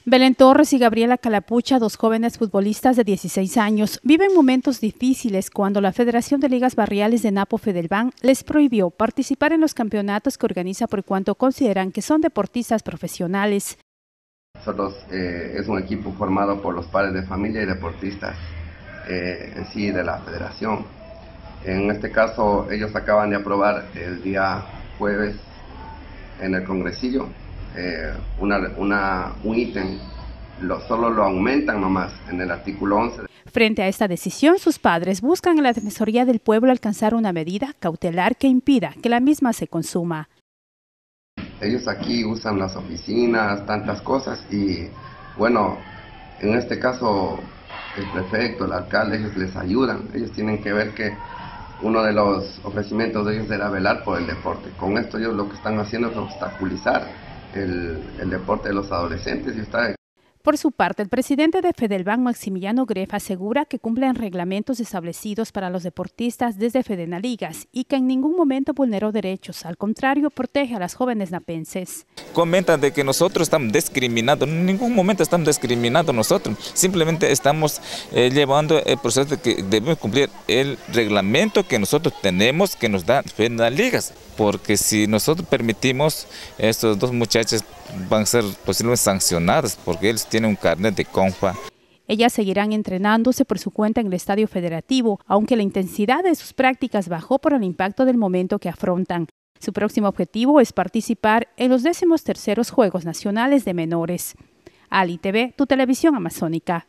Belén Torres y Gabriela Calapucha, dos jóvenes futbolistas de 16 años, viven momentos difíciles cuando la Federación de Ligas Barriales de Napo Fedelban les prohibió participar en los campeonatos que organiza por cuanto consideran que son deportistas profesionales. Nosotros es un equipo formado por los padres de familia y deportistas en sí de la federación. En este caso ellos acaban de aprobar el día jueves en el congresillo un ítem, solo lo aumentan nomás en el artículo 11. Frente a esta decisión, sus padres buscan en la Defensoría del Pueblo alcanzar una medida cautelar que impida que la misma se consuma. Ellos aquí usan las oficinas, tantas cosas y bueno, en este caso el prefecto, el alcalde, ellos les ayudan. Ellos tienen que ver que uno de los ofrecimientos de ellos era velar por el deporte. Con esto ellos lo que están haciendo es obstaculizar el deporte de los adolescentes. Por su parte, el presidente de Fedelban, Maximiliano Greff, asegura que cumplen reglamentos establecidos para los deportistas desde Fedenaligas y que en ningún momento vulneró derechos, al contrario, protege a las jóvenes napenses. Comentan de que nosotros estamos discriminando, en ningún momento estamos discriminando nosotros, simplemente estamos llevando el proceso de que debemos cumplir el reglamento que nosotros tenemos, que nos da Fedenaligas, porque si nosotros permitimos, estos dos muchachos van a ser posiblemente sancionados porque ellos tienen un carnet de CONFA. Ellas seguirán entrenándose por su cuenta en el Estadio Federativo, aunque la intensidad de sus prácticas bajó por el impacto del momento que afrontan. Su próximo objetivo es participar en los 13º Juegos Nacionales de Menores. Ali TV, tu televisión amazónica.